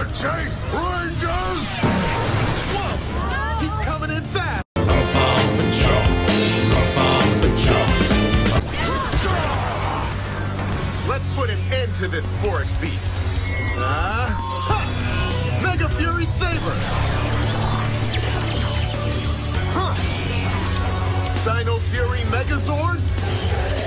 the chase, Rangers! Whoa! He's coming in fast! Let's put an end to this Sporix beast. Mega Fury Saber! Dino Fury Megazord?